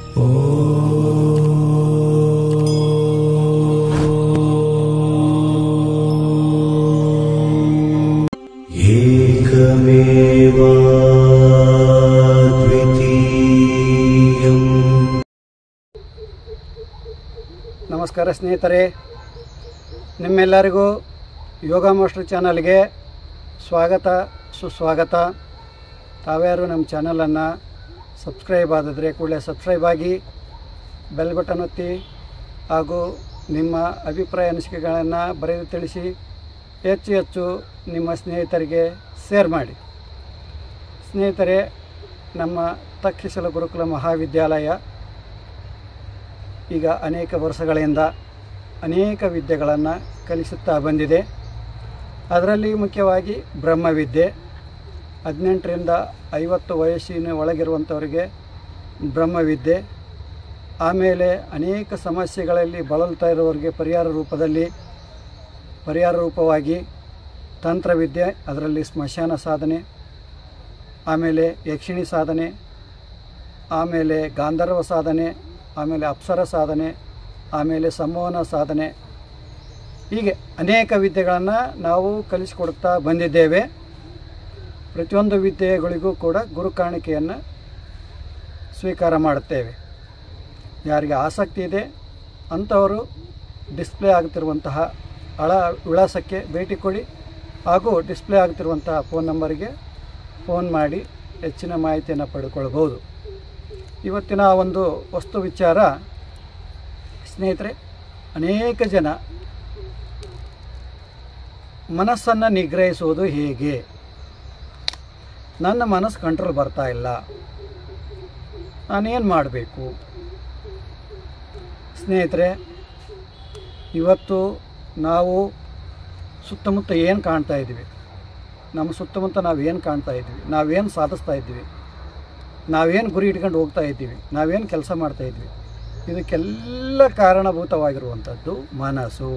ನಮಸ್ಕಾರ ಸ್ನೇಹಿತರೆ, ನಿಮ್ಮೆಲ್ಲರಿಗೂ ಯೋಗ ಮಾಸ್ಟರ್ ಚಾನಲ್ಗೆ ಸ್ವಾಗತ ಸುಸ್ವಾಗತ. ತಾವ್ಯಾರು ನಮ್ಮ ಚಾನಲನ್ನು ಸಬ್ಸ್ಕ್ರೈಬ್ ಆಗಿದ್ರೆ ಕೂಡಲೇ ಸಬ್ಸ್ಕ್ರೈಬ್ ಆಗಿ ಬೆಲ್ ಬಟನ್ ಒತ್ತಿ ಹಾಗೂ ನಿಮ್ಮ ಅಭಿಪ್ರಾಯ ಅನಿಸಿಕೆಗಳನ್ನು ಬರೆದು ತಿಳಿಸಿ ಹೆಚ್ಚು ಹೆಚ್ಚು ನಿಮ್ಮ ಸ್ನೇಹಿತರಿಗೆ ಶೇರ್ ಮಾಡಿ. ಸ್ನೇಹಿತರೆ, ನಮ್ಮ ತಕ್ಷಶಿಲ ಗುರುಕುಲ ಮಹಾವಿದ್ಯಾಲಯ ಈಗ ಅನೇಕ ವರ್ಷಗಳಿಂದ ಅನೇಕ ವಿದ್ಯೆಗಳನ್ನು ಕಲಿಸುತ್ತಾ ಬಂದಿದೆ. ಅದರಲ್ಲಿ ಮುಖ್ಯವಾಗಿ ಬ್ರಹ್ಮವಿದ್ಯೆ, 18ರಿಂದ 50 ವಯಸ್ಸಿನ ಒಳಗಿರುವಂಥವರಿಗೆ ಬ್ರಹ್ಮವಿದ್ಯೆ, ಆಮೇಲೆ ಅನೇಕ ಸಮಸ್ಯೆಗಳಲ್ಲಿ ಬಳಲ್ತಾ ಇರೋರಿಗೆ ಪರಿಹಾರ ರೂಪವಾಗಿ ತಂತ್ರವಿದ್ಯೆ, ಅದರಲ್ಲಿ ಸ್ಮಶಾನ ಸಾಧನೆ, ಆಮೇಲೆ ಯಕ್ಷಿಣಿ ಸಾಧನೆ, ಆಮೇಲೆ ಗಾಂಧರ್ವ ಸಾಧನೆ, ಆಮೇಲೆ ಅಪ್ಸರ ಸಾಧನೆ, ಆಮೇಲೆ ಸಂಮೋಹನ ಸಾಧನೆ, ಹೀಗೆ ಅನೇಕ ವಿದ್ಯೆಗಳನ್ನು ನಾವು ಕಲಿಸಿಕೊಡ್ತಾ ಬಂದಿದ್ದೇವೆ. ಪ್ರತಿಯೊಂದು ವಿದ್ಯೆಗಳಿಗೂ ಕೂಡ ಗುರು ಕಾಣಿಕೆಯನ್ನು ಸ್ವೀಕಾರ ಮಾಡುತ್ತೇವೆ. ಯಾರಿಗೆ ಆಸಕ್ತಿ ಇದೆ ಅಂಥವರು ಡಿಸ್ಪ್ಲೇ ಆಗುತ್ತಿರುವಂತಹ ವಿಳಾಸಕ್ಕೆ ಭೇಟಿ ಕೊಡಿ ಹಾಗೂ ಡಿಸ್ಪ್ಲೇ ಆಗುತ್ತಿರುವಂತಹ ಫೋನ್ ನಂಬರಿಗೆ ಫೋನ್ ಮಾಡಿ ಹೆಚ್ಚಿನ ಮಾಹಿತಿಯನ್ನು ಪಡೆದುಕೊಳ್ಳಬಹುದು. ಇವತ್ತಿನ ಒಂದು ವಸ್ತು ವಿಚಾರ ಸ್ನೇಹಿತರೆ, ಅನೇಕ ಜನ ಮನಸ್ಸನ್ನು ನಿಗ್ರಹಿಸುವುದು ಹೇಗೆ, ನನ್ನ ಮನಸ್ಸು ಕಂಟ್ರೋಲ್ ಬರ್ತಾ ಇಲ್ಲ, ನಾನೇನು ಮಾಡಬೇಕು? ಸ್ನೇಹಿತರೆ, ಇವತ್ತು ನಾವು ಸುತ್ತಮುತ್ತ ಏನು ಕಾಣ್ತಾ ಇದ್ದೀವಿ, ನಮ್ಮ ಸುತ್ತಮುತ್ತ ನಾವೇನು ಕಾಣ್ತಾ ಇದ್ದೀವಿ, ನಾವೇನು ಸಾಧಿಸ್ತಾ ಇದ್ದೀವಿ, ನಾವೇನು ಗುರಿ ಇಟ್ಕೊಂಡು ಹೋಗ್ತಾ ಇದ್ದೀವಿ, ನಾವೇನು ಕೆಲಸ ಮಾಡ್ತಾಯಿದ್ವಿ, ಇದಕ್ಕೆಲ್ಲ ಕಾರಣಭೂತವಾಗಿರುವಂಥದ್ದು ಮನಸ್ಸು.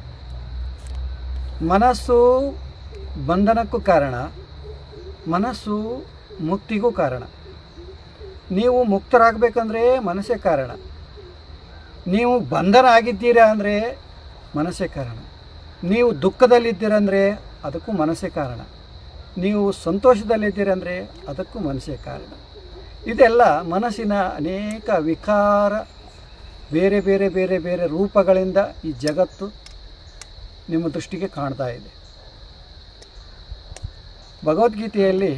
ಮನಸ್ಸು ಬಂಧನಕ್ಕೂ ಕಾರಣ, ಮನಸ್ಸು ಮುಕ್ತಿಗೂ ಕಾರಣ. ನೀವು ಮುಕ್ತರಾಗಬೇಕಂದ್ರೆ ಮನಸ್ಸೇ ಕಾರಣ, ನೀವು ಬಂಧನ ಆಗಿದ್ದೀರಾ ಅಂದರೆ ಮನಸ್ಸೇ ಕಾರಣ, ನೀವು ದುಃಖದಲ್ಲಿದ್ದೀರಂದರೆ ಅದಕ್ಕೂ ಮನಸ್ಸೇ ಕಾರಣ, ನೀವು ಸಂತೋಷದಲ್ಲಿದ್ದೀರಂದರೆ ಅದಕ್ಕೂ ಮನಸ್ಸೇ ಕಾರಣ. ಇದೆಲ್ಲ ಮನಸ್ಸಿನ ಅನೇಕ ವಿಕಾರ, ಬೇರೆ ಬೇರೆ ಬೇರೆ ಬೇರೆ ರೂಪಗಳಿಂದ ಈ ಜಗತ್ತು ನಿಮ್ಮ ದೃಷ್ಟಿಗೆ ಕಾಣ್ತಾ ಇದೆ. ಭಗವದ್ಗೀತೆಯಲ್ಲಿ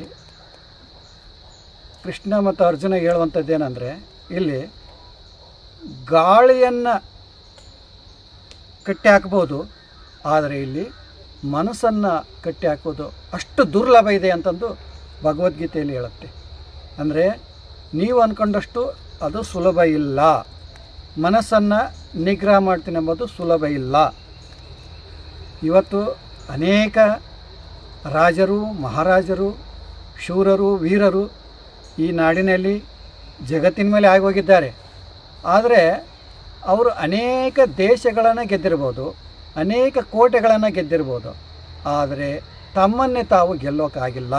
ಕೃಷ್ಣ ಮತ್ತು ಅರ್ಜುನ ಹೇಳುವಂಥದ್ದೇನೆಂದರೆ, ಇಲ್ಲಿ ಗಾಳಿಯನ್ನು ಕಟ್ಟಿ ಹಾಕ್ಬೋದು, ಆದರೆ ಇಲ್ಲಿ ಮನಸ್ಸನ್ನು ಕಟ್ಟಿ ಹಾಕೋದು ಅಷ್ಟು ದುರ್ಲಭ ಇದೆ ಅಂತಂದು ಭಗವದ್ಗೀತೆಯಲ್ಲಿ ಹೇಳುತ್ತೆ. ಅಂದರೆ ನೀವು ಅಂದ್ಕೊಂಡಷ್ಟು ಅದು ಸುಲಭ ಇಲ್ಲ, ಮನಸ್ಸನ್ನು ನಿಗ್ರಹ ಮಾಡ್ತೀನಿ ಎಂಬುದು ಸುಲಭ ಇಲ್ಲ. ಇವತ್ತು ಅನೇಕ ರಾಜರು, ಮಹಾರಾಜರು, ಶೂರರು, ವೀರರು ಈ ನಾಡಿನಲ್ಲಿ ಜಗತ್ತಿನ ಮೇಲೆ ಆಗೋಗಿದ್ದಾರೆ. ಆದರೆ ಅವರು ಅನೇಕ ದೇಶಗಳನ್ನು ಗೆದ್ದಿರ್ಬೋದು, ಅನೇಕ ಕೋಟೆಗಳನ್ನು ಗೆದ್ದಿರ್ಬೋದು, ಆದರೆ ತಮ್ಮನ್ನೇ ತಾವು ಗೆಲ್ಲೋಕ್ಕಾಗಿಲ್ಲ,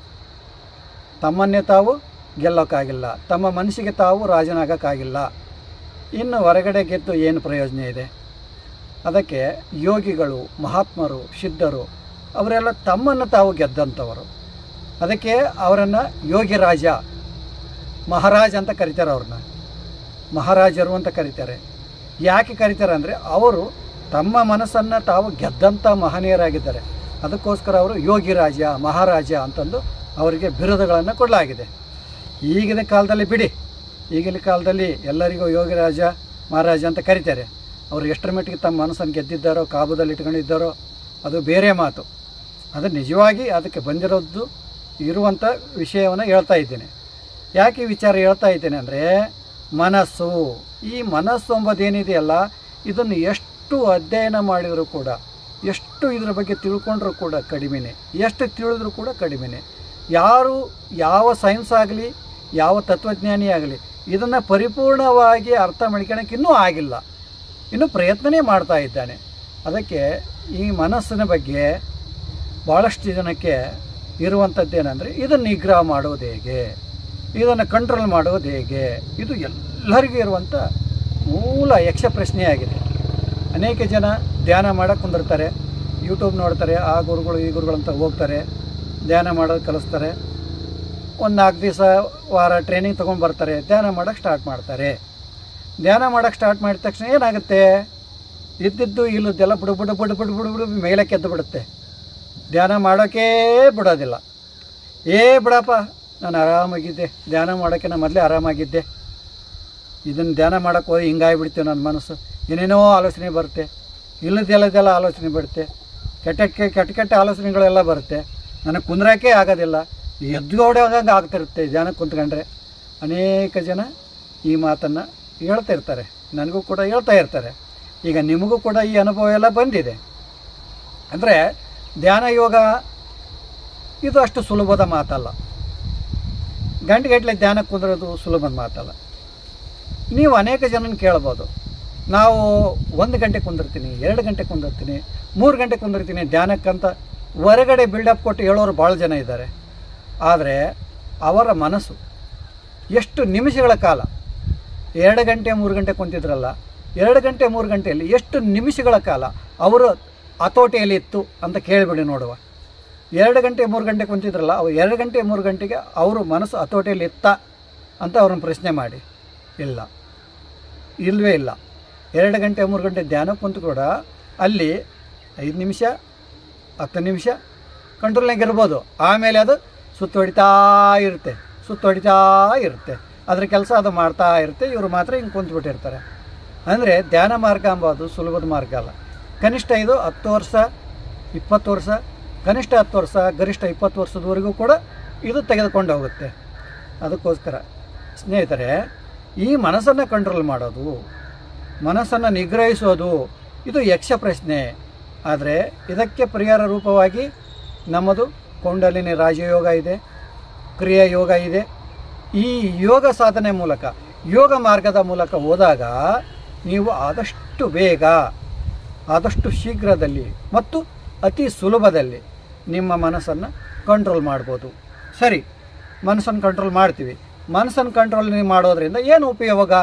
ತಮ್ಮ ಮನಸ್ಸಿಗೆ ತಾವು ರಾಜನಾಗೋಕ್ಕಾಗಿಲ್ಲ. ಇನ್ನು ಹೊರಗಡೆ ಗೆದ್ದು ಏನು ಪ್ರಯೋಜನ ಇದೆ? ಅದಕ್ಕೆ ಯೋಗಿಗಳು, ಮಹಾತ್ಮರು, ಸಿದ್ಧರು ಅವರೆಲ್ಲ ತಮ್ಮನ್ನು ತಾವು ಗೆದ್ದಂಥವರು. ಅದಕ್ಕೆ ಅವರನ್ನು ಯೋಗಿರಾಜ, ಮಹಾರಾಜ ಅಂತ ಕರೀತಾರೆ, ಅವ್ರನ್ನ ಮಹಾರಾಜರು ಅಂತ ಕರೀತಾರೆ. ಯಾಕೆ ಕರೀತಾರೆ ಅಂದರೆ ಅವರು ತಮ್ಮ ಮನಸ್ಸನ್ನು ತಾವು ಗೆದ್ದಂಥ ಮಹನೀಯರಾಗಿದ್ದಾರೆ. ಅದಕ್ಕೋಸ್ಕರ ಅವರು ಯೋಗಿರಾಜ, ಮಹಾರಾಜ ಅಂತಂದು ಅವರಿಗೆ ಬಿರುದುಗಳನ್ನು ಕೊಡಲಾಗಿದೆ. ಈಗಿನ ಕಾಲದಲ್ಲಿ ಬಿಡಿ, ಈಗಿನ ಕಾಲದಲ್ಲಿ ಎಲ್ಲರಿಗೂ ಯೋಗಿರಾಜ, ಮಹಾರಾಜ ಅಂತ ಕರೀತಾರೆ. ಅವರು ಎಷ್ಟರ ಮಟ್ಟಿಗೆ ತಮ್ಮ ಮನಸ್ಸನ್ನು ಗೆದ್ದಿದ್ದಾರೋ, ಕಾಬೂದಲ್ಲಿ ಇಟ್ಕೊಂಡಿದ್ದಾರೋ ಅದು ಬೇರೆ ಮಾತು. ಅದು ನಿಜವಾಗಿ ಅದಕ್ಕೆ ಬಂದಿರೋದು ಇರುವಂಥ ವಿಷಯವನ್ನು ಹೇಳ್ತಾ ಇದ್ದೇನೆ. ಯಾಕೆ ಈ ವಿಚಾರ ಹೇಳ್ತಾ ಇದ್ದೇನೆ ಅಂದರೆ, ಮನಸ್ಸು, ಈ ಮನಸ್ಸು ಎಂಬುದೇನಿದೆಯಲ್ಲ, ಇದನ್ನು ಎಷ್ಟು ಅಧ್ಯಯನ ಮಾಡಿದರೂ ಕೂಡ, ಎಷ್ಟು ಇದರ ಬಗ್ಗೆ ತಿಳ್ಕೊಂಡ್ರೂ ಕೂಡ ಕಡಿಮೆನೆ, ಎಷ್ಟು ತಿಳಿದ್ರೂ ಕೂಡ ಕಡಿಮೆನೆ. ಯಾರು ಯಾವ ಸೈನ್ಸ್ ಆಗಲಿ, ಯಾವ ತತ್ವಜ್ಞಾನಿ ಆಗಲಿ ಇದನ್ನು ಪರಿಪೂರ್ಣವಾಗಿ ಅರ್ಥ ಮಾಡ್ಕೊಳ್ಳೋಕೆ ಇನ್ನೂ ಆಗಿಲ್ಲ, ಇನ್ನೂ ಪ್ರಯತ್ನವೇ ಮಾಡ್ತಾ ಇದ್ದಾನೆ. ಅದಕ್ಕೆ ಈ ಮನಸ್ಸಿನ ಬಗ್ಗೆ ಭಾಳಷ್ಟು ಜನಕ್ಕೆ ಇರುವಂಥದ್ದೇನೆಂದರೆ, ಇದನ್ನು ನಿಗ್ರಹ ಮಾಡೋದು ಹೇಗೆ, ಇದನ್ನು ಕಂಟ್ರೋಲ್ ಮಾಡೋದು ಹೇಗೆ? ಇದು ಎಲ್ಲರಿಗೂ ಇರುವಂಥ ಮೂಲ ಯಕ್ಷ ಪ್ರಶ್ನೆಯಾಗಿದೆ. ಅನೇಕ ಜನ ಧ್ಯಾನ ಮಾಡೋಕ್ಕೆ ಕುಂದಿರ್ತಾರೆ, ಯೂಟ್ಯೂಬ್ ನೋಡ್ತಾರೆ, ಆ ಗುರುಗಳು ಈ ಗುರುಗಳು ಅಂತ ಹೋಗ್ತಾರೆ, ಧ್ಯಾನ ಮಾಡೋದು ಕಲಿಸ್ತಾರೆ. ಒಂದು 4 ದಿವಸ ವಾರ ಟ್ರೈನಿಂಗ್ ತೊಗೊಂಡು ಬರ್ತಾರೆ, ಧ್ಯಾನ ಮಾಡೋಕ್ಕೆ ಸ್ಟಾರ್ಟ್ ಮಾಡ್ತಾರೆ. ಧ್ಯಾನ ಮಾಡೋಕ್ಕೆ ಸ್ಟಾರ್ಟ್ ಮಾಡಿದ ತಕ್ಷಣ ಏನಾಗುತ್ತೆ? ಇದ್ದಿದ್ದು ಇಲ್ಲದ್ದೆಲ್ಲ ಬುಡು ಬುಡು ಬುಡು ಬುಡು ಬುಡು ಬುಡು ಮೇಲೆ ಕೆದ್ದು ಬಿಡುತ್ತೆ. ಧ್ಯಾನ ಮಾಡೋಕ್ಕೇ ಬಿಡೋದಿಲ್ಲ. ಬಿಡಪ್ಪ, ನಾನು ಆರಾಮಾಗಿದ್ದೆ, ಧ್ಯಾನ ಮಾಡೋಕ್ಕೆ ನಾನು ಮೊದಲೇ ಆರಾಮಾಗಿದ್ದೆ, ಇದನ್ನು ಧ್ಯಾನ ಮಾಡೋಕ್ಕೆ ಹೋಗಿ ಹಿಂಗಾಗಿಬಿಡ್ತೀವಿ. ನನ್ನ ಮನಸ್ಸು ಏನೇನೋ ಆಲೋಚನೆ ಬರುತ್ತೆ, ಇಲ್ಲದೆಲ್ಲದೆಲ್ಲ ಆಲೋಚನೆ ಬರುತ್ತೆ, ಕೆಟ್ಟ ಆಲೋಚನೆಗಳೆಲ್ಲ ಬರುತ್ತೆ. ನನಗೆ ಕುಂದ್ರಾಕೆ ಆಗೋದಿಲ್ಲ, ಎದ್ದುಗೋಡೋಗಂಗೆ ಆಗ್ತಿರುತ್ತೆ ಧ್ಯಾನಕ್ಕೆ ಕುಂತ್ಕೊಂಡ್ರೆ. ಅನೇಕ ಜನ ಈ ಮಾತನ್ನು ಹೇಳ್ತಾ ಇರ್ತಾರೆ, ನನಗೂ ಕೂಡ ಹೇಳ್ತಾ ಇರ್ತಾರೆ. ಈಗ ನಿಮಗೂ ಕೂಡ ಈ ಅನುಭವ ಎಲ್ಲ ಬಂದಿದೆ. ಅಂದರೆ ಧ್ಯಾನ ಯೋಗ ಇದು ಅಷ್ಟು ಸುಲಭದ ಮಾತಲ್ಲ. ಗಂಟೆಗಟ್ಟಲೆ ಧ್ಯಾನಕ್ಕೆ ಕುಂದ್ರೋದು ಸುಲಭದ ಮಾತಲ್ಲ. ನೀವು ಅನೇಕ ಜನನ ಕೇಳ್ಬೋದು, ನಾವು 1 ಗಂಟೆ ಕುಂದಿರ್ತೀನಿ, 2 ಗಂಟೆ ಕುಂದಿರ್ತೀನಿ, 3 ಗಂಟೆ ಕುಂದಿರ್ತೀನಿ ಧ್ಯಾನಕ್ಕಂತ ಹೊರಗಡೆ ಬಿಲ್ಡಪ್ ಕೊಟ್ಟು ಹೇಳೋರು ಭಾಳ ಜನ ಇದ್ದಾರೆ. ಆದರೆ ಅವರ ಮನಸ್ಸು ಎಷ್ಟು ನಿಮಿಷಗಳ ಕಾಲ 2 ಗಂಟೆ 3 ಗಂಟೆ ಕುಂತಿದ್ರಲ್ಲ, 2 ಗಂಟೆ 3 ಗಂಟೆಯಲ್ಲಿ ಎಷ್ಟು ನಿಮಿಷಗಳ ಕಾಲ ಅವರು ಹತೋಟಿಯಲ್ಲಿ ಇತ್ತು ಅಂತ ಕೇಳಿಬಿಡಿ ನೋಡುವ. 2 ಗಂಟೆ 3 ಗಂಟೆ ಕುಂತಿದ್ರಲ್ಲ, ಅವ್ರು 2 ಗಂಟೆ 3 ಗಂಟೆಗೆ ಅವರು ಮನಸ್ಸು ಹತೋಟಿಯಲ್ಲಿ ಇತ್ತ ಅಂತ ಅವ್ರನ್ನ ಪ್ರಶ್ನೆ ಮಾಡಿ. ಇಲ್ಲವೇ ಇಲ್ಲ. 2 ಗಂಟೆ 3 ಗಂಟೆ ಧ್ಯಾನ ಕುಂತು ಕೂಡ ಅಲ್ಲಿ 5 ನಿಮಿಷ 10 ನಿಮಿಷ ಕಂಟ್ರೋಲ್ನಾಗ ಇರ್ಬೋದು. ಆಮೇಲೆ ಅದು ಸುತ್ತೊಡಿತಾ ಇರುತ್ತೆ. ಅದ್ರ ಕೆಲಸ ಅದು ಮಾಡ್ತಾ ಇರುತ್ತೆ. ಇವರು ಮಾತ್ರ ಹಿಂಗೆ ಕುಂತ್ಬಿಟ್ಟಿರ್ತಾರೆ. ಅಂದರೆ ಧ್ಯಾನ ಮಾರ್ಗ ಅಂಬೋದು ಸುಲಭದ ಮಾರ್ಗ ಅಲ್ಲ. ಕನಿಷ್ಠ ಇದು 10 ವರ್ಷ 20 ವರ್ಷ, ಕನಿಷ್ಠ 10 ವರ್ಷ ಗರಿಷ್ಠ 20 ವರ್ಷದವರೆಗೂ ಕೂಡ ಇದು ತೆಗೆದುಕೊಂಡು ಹೋಗುತ್ತೆ. ಅದಕ್ಕೋಸ್ಕರ ಸ್ನೇಹಿತರೆ, ಈ ಮನಸ್ಸನ್ನು ಕಂಟ್ರೋಲ್ ಮಾಡೋದು, ಮನಸ್ಸನ್ನು ನಿಗ್ರಹಿಸೋದು ಇದು ಯಕ್ಷ ಪ್ರಶ್ನೆ. ಆದರೆ ಇದಕ್ಕೆ ಪರಿಹಾರ ರೂಪವಾಗಿ ನಮ್ಮದು ಕುಂಡಲಿನಿ ರಾಜಯೋಗ ಇದೆ, ಕ್ರಿಯಾ ಯೋಗ ಇದೆ. ಈ ಯೋಗ ಸಾಧನೆ ಮೂಲಕ, ಯೋಗ ಮಾರ್ಗದ ಮೂಲಕ ಹೋದಾಗ ನೀವು ಆದಷ್ಟು ಬೇಗ, ಆದಷ್ಟು ಶೀಘ್ರದಲ್ಲಿ ಮತ್ತು ಅತಿ ಸುಲಭದಲ್ಲಿ ನಿಮ್ಮ ಮನಸ್ಸನ್ನು ಕಂಟ್ರೋಲ್ ಮಾಡ್ಬೋದು. ಸರಿ, ಮನಸ್ಸನ್ನು ಕಂಟ್ರೋಲ್ ಮಾಡ್ತೀವಿ. ಮನಸ್ಸನ್ನು ಕಂಟ್ರೋಲ್ ಮಾಡೋದ್ರಿಂದ ಏನು ಉಪಯೋಗ?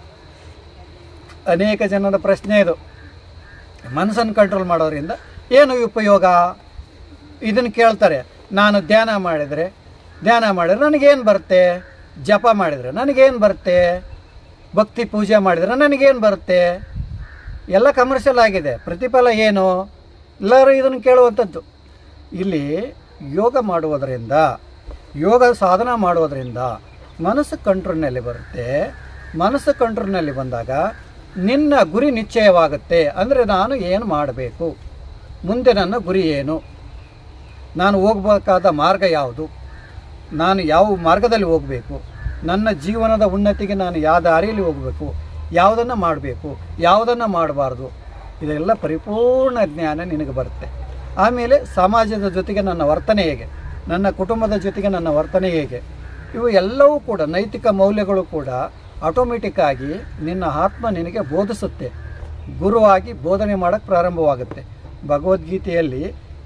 ಅನೇಕ ಜನರ ಪ್ರಶ್ನೆ ಇದು. ಮನಸ್ಸನ್ನು ಕಂಟ್ರೋಲ್ ಮಾಡೋದ್ರಿಂದ ಏನು ಉಪಯೋಗ? ಇದನ್ನು ಕೇಳ್ತಾರೆ. ನಾನು ಧ್ಯಾನ ಮಾಡಿದರೆ ನನಗೇನು ಬರುತ್ತೆ? ಜಪ ಮಾಡಿದರೆ ನನಗೇನು ಬರುತ್ತೆ? ಭಕ್ತಿ ಪೂಜೆ ಮಾಡಿದರೆ ನನಗೇನು ಬರುತ್ತೆ? ಎಲ್ಲ ಕಮರ್ಷಿಯಲ್ ಆಗಿದೆ. ಪ್ರತಿಫಲ ಏನು? ಎಲ್ಲರೂ ಇದನ್ನು ಕೇಳುವಂಥದ್ದು. ಇಲ್ಲಿ ಯೋಗ ಮಾಡುವುದರಿಂದ, ಯೋಗ ಸಾಧನ ಮಾಡುವುದರಿಂದ ಮನಸ್ಸು ಕಂಟ್ರೋಲ್ನಲ್ಲಿ ಬರುತ್ತೆ. ಮನಸ್ಸು ಕಂಟ್ರೋಲ್ನಲ್ಲಿ ಬಂದಾಗ ನಿನ್ನ ಗುರಿ ನಿಶ್ಚಯವಾಗುತ್ತೆ. ಅಂದರೆ ನಾನು ಏನು ಮಾಡಬೇಕು, ಮುಂದೆ ನನ್ನ ಗುರಿ ಏನು, ನಾನು ಹೋಗಬೇಕಾದ ಮಾರ್ಗ ಯಾವುದು, ನಾನು ಯಾವ ಮಾರ್ಗದಲ್ಲಿ ಹೋಗಬೇಕು, ನನ್ನ ಜೀವನದ ಉನ್ನತಿಗೆ ನಾನು ಯಾವ ದಾರಿಯಲ್ಲಿ ಹೋಗಬೇಕು, ಯಾವುದನ್ನು ಮಾಡಬೇಕು, ಯಾವುದನ್ನು ಮಾಡಬಾರ್ದು, ಇದೆಲ್ಲ ಪರಿಪೂರ್ಣ ಜ್ಞಾನ ನಿನಗೆ ಬರುತ್ತೆ. ಆಮೇಲೆ ಸಮಾಜದ ಜೊತೆಗೆ ನನ್ನ ವರ್ತನೆ ಹೇಗೆ, ನನ್ನ ಕುಟುಂಬದ ಜೊತೆಗೆ ನನ್ನ ವರ್ತನೆ ಹೇಗೆ, ಇವು ಎಲ್ಲವೂ ಕೂಡ ನೈತಿಕ ಮೌಲ್ಯಗಳು ಕೂಡ ಆಟೋಮೆಟಿಕ್ಕಾಗಿ ನಿನ್ನ ಆತ್ಮ ನಿನಗೆ ಬೋಧಿಸುತ್ತೆ. ಗುರುವಾಗಿ ಬೋಧನೆ ಮಾಡೋಕ್ಕೆ ಪ್ರಾರಂಭವಾಗುತ್ತೆ. ಭಗವದ್ಗೀತೆಯಲ್ಲಿ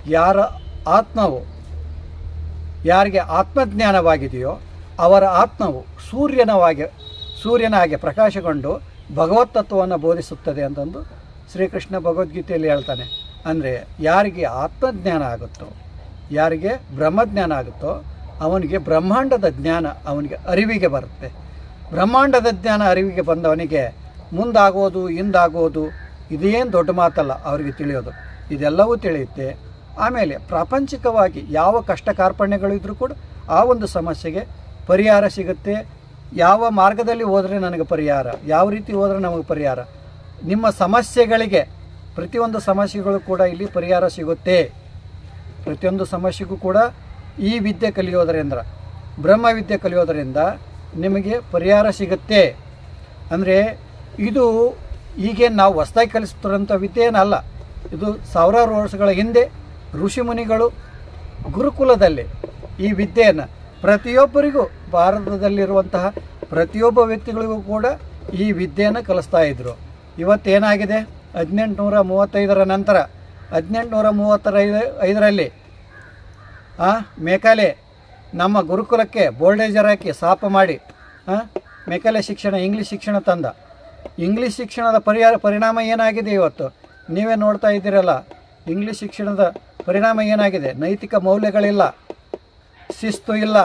ಯಾರಿಗೆ ಆತ್ಮಜ್ಞಾನವಾಗಿದೆಯೋ ಅವರ ಆತ್ಮವು ಸೂರ್ಯನ ಹಾಗೆ ಪ್ರಕಾಶಗೊಂಡು ಭಗವತ್ ತತ್ವವನ್ನು ಬೋಧಿಸುತ್ತದೆ ಅಂತಂದು ಶ್ರೀಕೃಷ್ಣ ಭಗವದ್ಗೀತೆಯಲ್ಲಿ ಹೇಳ್ತಾನೆ. ಅಂದರೆ ಯಾರಿಗೆ ಆತ್ಮಜ್ಞಾನ ಆಗುತ್ತೋ, ಯಾರಿಗೆ ಬ್ರಹ್ಮಜ್ಞಾನ ಆಗುತ್ತೋ ಅವನಿಗೆ ಬ್ರಹ್ಮಾಂಡದ ಜ್ಞಾನ ಅವನಿಗೆ ಅರಿವಿಗೆ ಬರುತ್ತೆ. ಬ್ರಹ್ಮಾಂಡದ ಜ್ಞಾನ ಅರಿವಿಗೆ ಬಂದವನಿಗೆ ಮುಂದಾಗೋದು ಹಿಂದಾಗೋದು ಇದೇನು ದೊಡ್ಡ ಮಾತಲ್ಲ, ಅವರಿಗೆ ತಿಳಿಯೋದು. ಇದೆಲ್ಲವೂ ತಿಳಿಯುತ್ತೆ. ಆಮೇಲೆ ಪ್ರಾಪಂಚಿಕವಾಗಿ ಯಾವ ಕಷ್ಟ ಕಾರ್ಪಣ್ಯಗಳಿದ್ರೂ ಕೂಡ ಆ ಒಂದು ಸಮಸ್ಯೆಗೆ ಪರಿಹಾರ ಸಿಗುತ್ತೆ. ಯಾವ ಮಾರ್ಗದಲ್ಲಿ ಹೋದರೆ ನನಗೆ ಪರಿಹಾರ, ಯಾವ ರೀತಿ ಹೋದರೆ ನಮಗೆ ಪರಿಹಾರ, ನಿಮ್ಮ ಸಮಸ್ಯೆಗಳಿಗೆ ಪ್ರತಿಯೊಂದು ಸಮಸ್ಯೆಗಳು ಕೂಡ ಇಲ್ಲಿ ಪರಿಹಾರ ಸಿಗುತ್ತೆ. ಪ್ರತಿಯೊಂದು ಸಮಸ್ಯೆಗೂ ಕೂಡ ಈ ವಿದ್ಯೆ ಕಲಿಯೋದರಿಂದ, ಬ್ರಹ್ಮವಿದ್ಯೆ ಕಲಿಯೋದರಿಂದ ನಿಮಗೆ ಪರಿಹಾರ ಸಿಗುತ್ತೆ. ಅಂದರೆ ಇದು ಈಗೇನು ನಾವು ಹೊಸದಾಗಿ ಕಲಿಸ್ತಿರೋಂಥ ವಿದ್ಯೆ ಏನಲ್ಲ. ಇದು ಸಾವಿರಾರು ವರ್ಷಗಳ ಹಿಂದೆ ಋಷಿಮುನಿಗಳು ಗುರುಕುಲದಲ್ಲಿ ಈ ವಿದ್ಯೆಯನ್ನು ಪ್ರತಿಯೊಬ್ಬರಿಗೂ, ಭಾರತದಲ್ಲಿರುವಂತಹ ಪ್ರತಿಯೊಬ್ಬ ವ್ಯಕ್ತಿಗಳಿಗೂ ಕೂಡ ಈ ವಿದ್ಯೆಯನ್ನು ಕಲಿಸ್ತಾ ಇದ್ದರು. ಇವತ್ತೇನಾಗಿದೆ, 1835 ನಂತರ 1835ರಲ್ಲಿ ಮೇಕಾಲೆ ನಮ್ಮ ಗುರುಕುಲಕ್ಕೆ ಬೋಲ್ಡೇಜರ್ ಹಾಕಿ ಸಾಪ ಮಾಡಿ ಮೆಕಲೆ ಶಿಕ್ಷಣ ಇಂಗ್ಲೀಷ್ ಶಿಕ್ಷಣ ತಂದ. ಇಂಗ್ಲೀಷ್ ಶಿಕ್ಷಣದ ಪರಿಣಾಮ ಏನಾಗಿದೆ ಇವತ್ತು ನೀವೇ ನೋಡ್ತಾ ಇದ್ದೀರಲ್ಲ. ಇಂಗ್ಲೀಷ್ ಶಿಕ್ಷಣದ ಪರಿಣಾಮ ಏನಾಗಿದೆ? ನೈತಿಕ ಮೌಲ್ಯಗಳಿಲ್ಲ, ಶಿಸ್ತು ಇಲ್ಲ,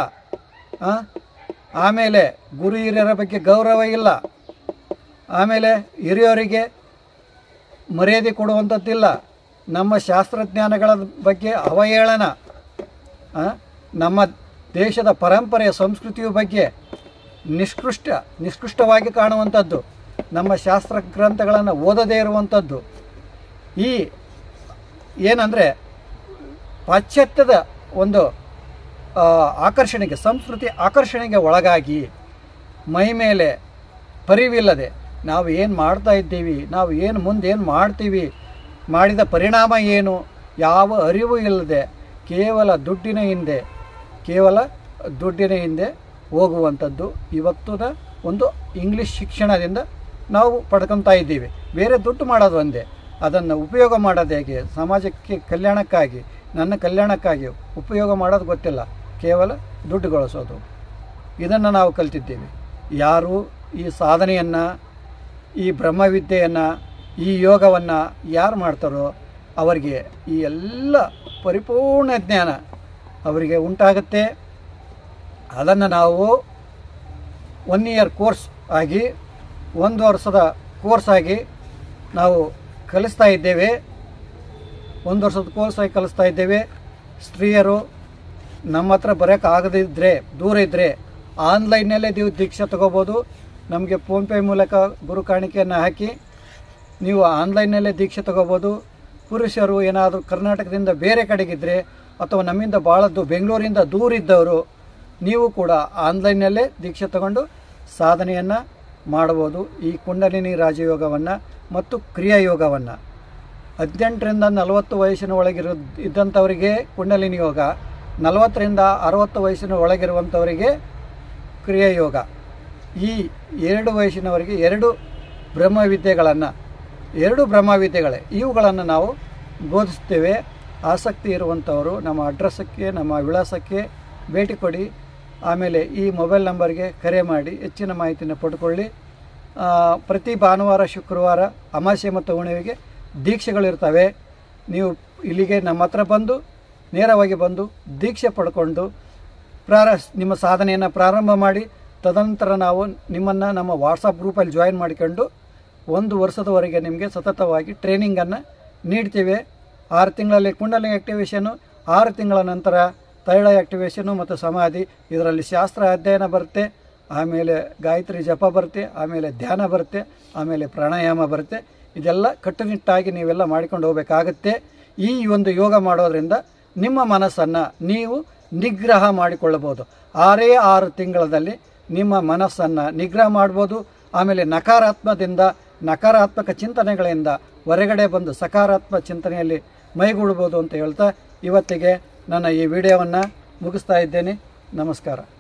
ಆಮೇಲೆ ಗುರು ಹಿರಿಯರ ಬಗ್ಗೆ ಗೌರವ ಇಲ್ಲ, ಆಮೇಲೆ ಹಿರಿಯರಿಗೆ ಮರ್ಯಾದೆ ಕೊಡುವಂಥದ್ದಿಲ್ಲ, ನಮ್ಮ ಶಾಸ್ತ್ರಜ್ಞಾನಗಳ ಬಗ್ಗೆ ಅವಹೇಳನ, ನಮ್ಮ ದೇಶದ ಪರಂಪರೆಯ ಸಂಸ್ಕೃತಿಯ ಬಗ್ಗೆ ನಿಷ್ಕೃಷ್ಟವಾಗಿ ಕಾಣುವಂಥದ್ದು, ನಮ್ಮ ಶಾಸ್ತ್ರ ಗ್ರಂಥಗಳನ್ನು ಓದದೇ ಇರುವಂಥದ್ದು. ಈ ಏನಂದರೆ ಪಾಶ್ಚಾತ್ಯದ ಒಂದು ಆಕರ್ಷಣೆಗೆ, ಸಂಸ್ಕೃತಿ ಆಕರ್ಷಣೆಗೆ ಒಳಗಾಗಿ ಮೈ ಮೇಲೆ ಪರಿವಿಲ್ಲದೆ ನಾವು ಏನು ಮಾಡ್ತಾ ಇದ್ದೀವಿ, ನಾವು ಏನು ಮುಂದೆ ಏನು ಮಾಡ್ತೀವಿ, ಮಾಡಿದ ಪರಿಣಾಮ ಏನು, ಯಾವ ಅರಿವು ಇಲ್ಲದೆ ಕೇವಲ ದುಡ್ಡಿನ ಹಿಂದೆ ಹೋಗುವಂಥದ್ದು ಇವತ್ತಿನ ಒಂದು ಇಂಗ್ಲೀಷ್ ಶಿಕ್ಷಣದಿಂದ ನಾವು ಪಡ್ಕೊತಾ ಇದ್ದೀವಿ. ಬೇರೆ ದುಡ್ಡು ಮಾಡೋದು ಒಂದೇ, ಅದನ್ನು ಉಪಯೋಗ ಮಾಡೋದು ಹೇಗೆ, ಸಮಾಜಕ್ಕೆ ಕಲ್ಯಾಣಕ್ಕಾಗಿ, ನನ್ನ ಕಲ್ಯಾಣಕ್ಕಾಗಿ ಉಪಯೋಗ ಮಾಡೋದು ಗೊತ್ತಿಲ್ಲ, ಕೇವಲ ದುಡ್ಡು ಗಳಿಸೋದು. ಇದನ್ನು ನಾವು ಕಲ್ತಿದ್ದೀವಿ. ಯಾರು ಈ ಸಾಧನೆಯನ್ನು, ಈ ಬ್ರಹ್ಮವಿದ್ಯೆಯನ್ನು, ಈ ಯೋಗವನ್ನು ಯಾರು ಮಾಡ್ತಾರೋ ಅವರಿಗೆ ಈ ಎಲ್ಲ ಪರಿಪೂರ್ಣ ಜ್ಞಾನ ಅವರಿಗೆ ಉಂಟಾಗುತ್ತೆ. ಅದನ್ನು ನಾವು 1 ಇಯರ್ ಕೋರ್ಸ್ ಆಗಿ, 1 ವರ್ಷದ ಕೋರ್ಸ್ ಆಗಿ ನಾವು ಕಲಿಸ್ತಾ ಇದ್ದೇವೆ. 1 ವರ್ಷದ ಕೋರ್ಸ್ ಆಗಿ ಕಲಿಸ್ತಾ ಇದ್ದೇವೆ. ಸ್ತ್ರೀಯರು ನಮ್ಮ ಹತ್ರ ಬರೋಕ್ಕಾಗದಿದ್ದರೆ, ದೂರ ಇದ್ದರೆ ಆನ್ಲೈನ್ನಲ್ಲೇ ನೀವು ದೀಕ್ಷೆ ತಗೋಬೋದು. ನಮಗೆ ಫೋನ್ಪೇ ಮೂಲಕ ಗುರು ಕಾಣಿಕೆಯನ್ನು ಹಾಕಿ ನೀವು ಆನ್ಲೈನ್ನಲ್ಲೇ ದೀಕ್ಷೆ ತಗೋಬೋದು. ಪುರುಷರು ಏನಾದರೂ ಕರ್ನಾಟಕದಿಂದ ಬೇರೆ ಕಡೆಗಿದ್ದರೆ ಅಥವಾ ನಮ್ಮಿಂದ ಭಾಳದ್ದು ಬೆಂಗಳೂರಿಂದ ದೂರ ಇದ್ದವರು ನೀವು ಕೂಡ ಆನ್ಲೈನ್ನಲ್ಲೇ ದೀಕ್ಷೆ ತಗೊಂಡು ಸಾಧನೆಯನ್ನು ಮಾಡ್ಬೋದು. ಈ ಕುಂಡಲಿನಿ ರಾಜಯೋಗವನ್ನು ಮತ್ತು ಕ್ರಿಯಾಯೋಗವನ್ನು 18ರಿಂದ 40 ವಯಸ್ಸಿನ ಇದ್ದಂಥವರಿಗೆ ಕುಂಡಲಿನಿ ಯೋಗ, 40ರಿಂದ 60 ವಯಸ್ಸಿನ ಒಳಗಿರುವಂಥವರಿಗೆ ಕ್ರಿಯಾಯೋಗ. ಈ 2 ವಯಸ್ಸಿನವರಿಗೆ 2 ಬ್ರಹ್ಮವಿದ್ಯೆಗಳೇ ಇವುಗಳನ್ನು ನಾವು ಬೋಧಿಸ್ತೇವೆ. ಆಸಕ್ತಿ ಇರುವಂಥವರು ನಮ್ಮ ಅಡ್ರೆಸ್ಸಕ್ಕೆ, ನಮ್ಮ ವಿಳಾಸಕ್ಕೆ ಭೇಟಿ ಕೊಡಿ. ಆಮೇಲೆ ಈ ಮೊಬೈಲ್ ನಂಬರ್ಗೆ ಕರೆ ಮಾಡಿ ಹೆಚ್ಚಿನ ಮಾಹಿತಿಯನ್ನು ಪಡ್ಕೊಳ್ಳಿ. ಪ್ರತಿ ಭಾನುವಾರ, ಶುಕ್ರವಾರ, ಅಮಾವಾಸ್ಯೆ ಮತ್ತು ಹುಣ್ಣಿಮೆಗೆ ದೀಕ್ಷೆಗಳಿರ್ತವೆ. ನೀವು ಇಲ್ಲಿಗೆ ನಮ್ಮ ಹತ್ರ ಬಂದು ನೇರವಾಗಿ ಬಂದು ದೀಕ್ಷೆ ಪಡ್ಕೊಂಡು ನಿಮ್ಮ ಸಾಧನೆಯನ್ನು ಪ್ರಾರಂಭ ಮಾಡಿ, ತದನಂತರ ನಾವು ನಿಮ್ಮನ್ನು ನಮ್ಮ ವಾಟ್ಸಪ್ ಗ್ರೂಪಲ್ಲಿ ಜಾಯಿನ್ ಮಾಡಿಕೊಂಡು 1 ವರ್ಷದವರೆಗೆ ನಿಮಗೆ ಸತತವಾಗಿ ಟ್ರೈನಿಂಗನ್ನು ನೀಡ್ತೀವಿ. 6 ತಿಂಗಳಲ್ಲಿ ಕುಂಡಲಿನಿ ಆ್ಯಕ್ಟಿವೇಷನು, 6 ತಿಂಗಳ ನಂತರ ತೈಳ ಆ್ಯಕ್ಟಿವೇಷನು ಮತ್ತು ಸಮಾಧಿ. ಇದರಲ್ಲಿ ಶಾಸ್ತ್ರ ಅಧ್ಯಯನ ಬರುತ್ತೆ, ಆಮೇಲೆ ಗಾಯತ್ರಿ ಜಪ ಬರುತ್ತೆ, ಆಮೇಲೆ ಧ್ಯಾನ ಬರುತ್ತೆ, ಆಮೇಲೆ ಪ್ರಾಣಾಯಾಮ ಬರುತ್ತೆ. ಇದೆಲ್ಲ ಕಟ್ಟುನಿಟ್ಟಾಗಿ ನೀವೆಲ್ಲ ಮಾಡಿಕೊಂಡು ಹೋಗಬೇಕಾಗತ್ತೆ. ಈ ಒಂದು ಯೋಗ ಮಾಡೋದ್ರಿಂದ ನಿಮ್ಮ ಮನಸ್ಸನ್ನು ನೀವು ನಿಗ್ರಹ ಮಾಡಿಕೊಳ್ಳಬಹುದು. 6 ತಿಂಗಳಲ್ಲಿ ನಿಮ್ಮ ಮನಸ್ಸನ್ನು ನಿಗ್ರಹ ಮಾಡ್ಬೋದು. ಆಮೇಲೆ ನಕಾರಾತ್ಮಕ ಚಿಂತನೆಗಳಿಂದ ಹೊರಗಡೆ ಬಂದು ಸಕಾರಾತ್ಮಕ ಚಿಂತನೆಯಲ್ಲಿ ಮೈಗೂಡ್ಬೋದು ಅಂತ ಹೇಳ್ತಾ ಇವತ್ತಿಗೆ ನನ್ನ ಈ ವಿಡಿಯೋವನ್ನು ಮುಗಿಸ್ತಾ ಇದ್ದೇನೆ. ನಮಸ್ಕಾರ.